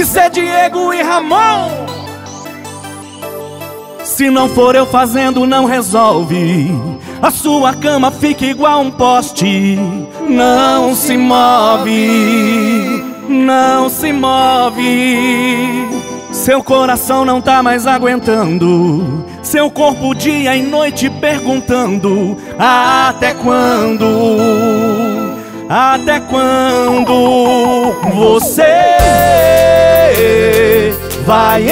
Isso é Diego e Ramon. Se não for eu fazendo, não resolve. A sua cama fica igual um poste. Não se move, não se move. Seu coração não tá mais aguentando. Seu corpo dia e noite perguntando: até quando? Até quando você vai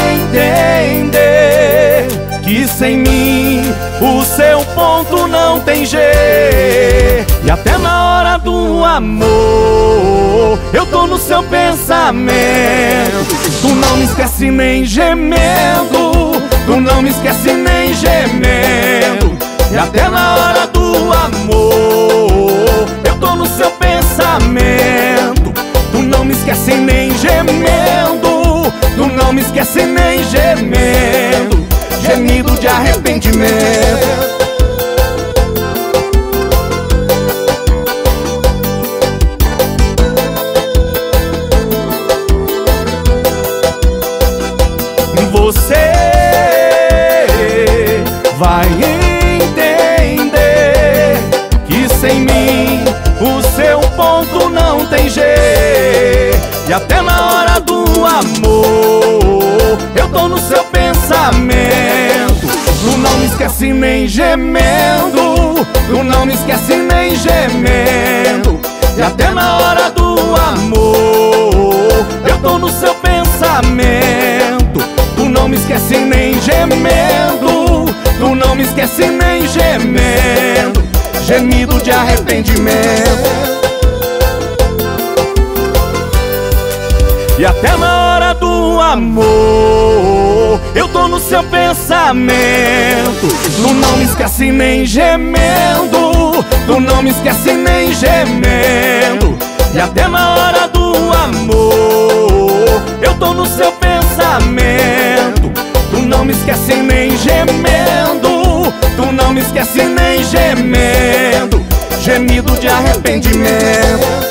entender que sem mim o seu ponto não tem G? E até na hora do amor eu tô no seu pensamento. Tu não me esquece nem gemendo, tu não me esquece nem gemendo. E até na hora do amor eu tô no seu pensamento. Tu não me esquece nem gemendo, tu não me esquece nem gemendo. Gemido de arrependimento. Você vai entender que sem mim o seu ponto não tem G. E até na hora do amor eu tô no seu pensamento. Tu não me esquece nem gemendo, tu não me esquece nem gemendo. E até na hora do amor eu tô no seu pensamento. Tu não me esquece nem gemendo, tu não me esquece nem gemendo. Gemido de arrependimento. E até na hora do amor eu tô no seu pensamento. Tu não me esquece nem gemendo, tu não me esquece nem gemendo. E até na hora do amor eu tô no seu pensamento. Tu não me esquece nem gemendo, tu não me esquece nem gemendo. Gemido de arrependimento.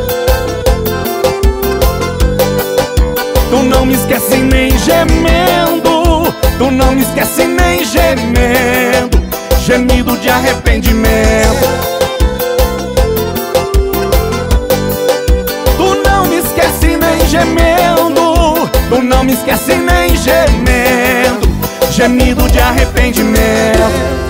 Tu não me esquece nem gemendo, tu não me esquece nem gemendo. Gemido de arrependimento. Tu não me esquece nem gemendo, tu não me esquece nem gemendo. Gemido de arrependimento.